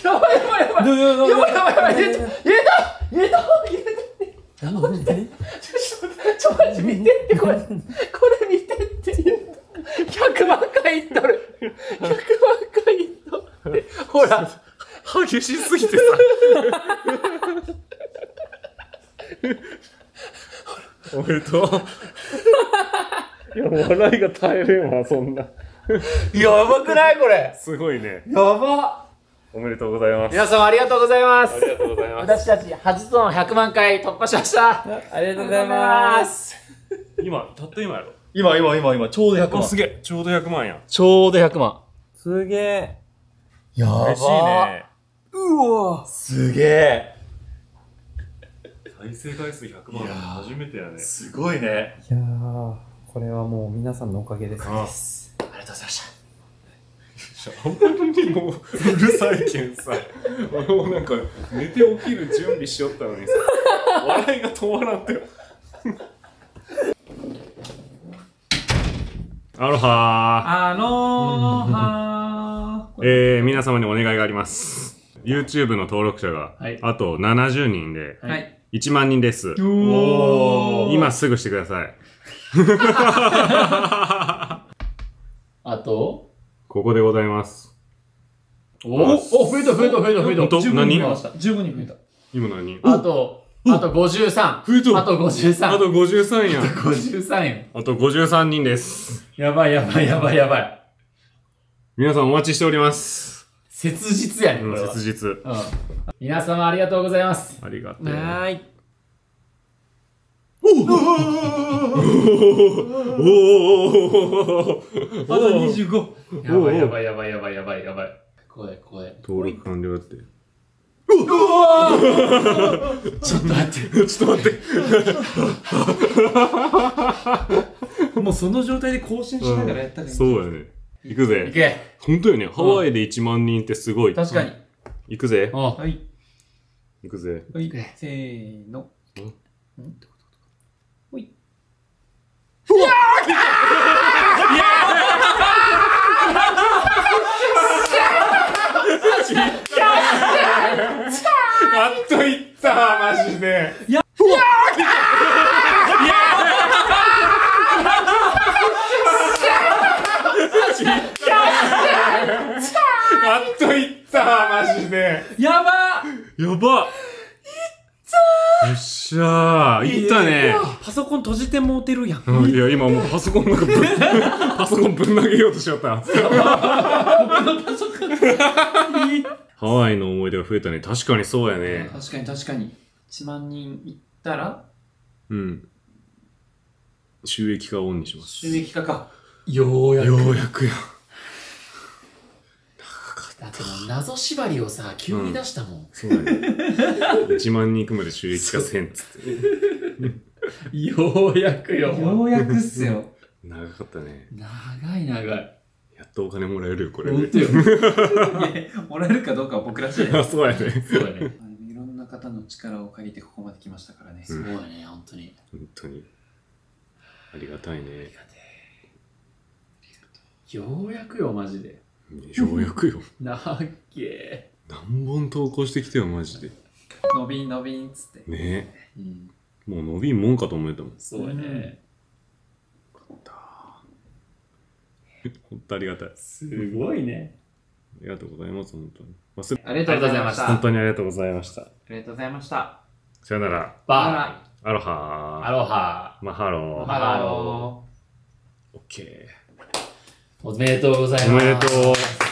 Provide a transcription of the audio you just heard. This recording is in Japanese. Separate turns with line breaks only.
やばいやばいやばいやばいやばい言えたちょマジ見てってこれ見てって言った100万回言っとる100万回言っとってほら
激しすぎてさおめでとう。いや笑いが絶えれんわそんな。
やばくないこれ
すごいね。
やば
おめでとうございます。
皆様ありがとうございます
ありがとうございます。
私たち初の100万回突破しました
ありがとうございます
今たった今やろ。
今、ちょうど100万。
すげえ、ちょうど100万やん。
ちょうど100万。
すげえ
やば
嬉しいね。
うわ
すげえ。
再生回数100万初めてやね。
すごいね。
いやーこれはもう皆さんのおかげです
あ
ありがとうございました
あんまりもううるさいけんさ、俺もなんか寝て起きる準備しよったのにさ、笑いが止まらんてよ。アロハー。皆様にお願いがあります。YouTube の登録者があと70人で1万人です。今すぐしてください。
あと
ここでございます。
増えた
本当？何？
15人増えた
今何？
あと53
増えた。
あと53
あと53やん。
53円
あと53人です。
やばい
皆さんお待ちしております。
切実やねこれは
切実。
皆様ありがとうございます
ありがとう。
はーい
おお
あと25
やばい怖い
登録完了だって。
ちょっと待って
もうその状態で更新しながらやったらいい
そうやね。行くぜ。
いけ
本当よね。ハワイで1万人ってすごい。
確かに
行くぜ。
はい
行くぜ。
はいせーのほい
やっと行ったわマジで。やっと行ったわマジで。
やば
やばっ。よっしゃー。行ったね。
パソコン閉じてもうてるやん
いや、今もうパソコンパソコンぶん投げようとしちゃった。ハワイの思い出が増えたね。確かにそうやね。
確かに1万人いったら
うん。収益化をオンにします。
収益化か
ようやく
ようやくや。
だってもう謎縛りをさ急に出したもん
そうだね。1万人いくまで収益化せんっつって。
ようやくよ
ようやくっすよ
長かったね。
長い
やっとお金もらえるよ、これで。
ほんとよ
もらえるかどうかは僕ら次第
あ、そうやね。
そうやね
いろんな方の力を借りてここまで来ましたからね
すごいね本当に
本当に。ありがたいね。
ようやくよマジで
ようやくよ。
なっけ
何本投稿してきてよ、マジで。
伸びんっつって
ね
うん
え。もう伸びんもんかと思えたもん。
そうやね
本当ありがたい。あ
すごいね
りがとうございます、本当に。
ありがとうございました
本当にありがとうございました。
ありがとうございました
さよなら。
バ
アロ
イ
ハー。
アロハ
マハロー。
マハロ
オッケー。
おめでとうございます
おめでとう。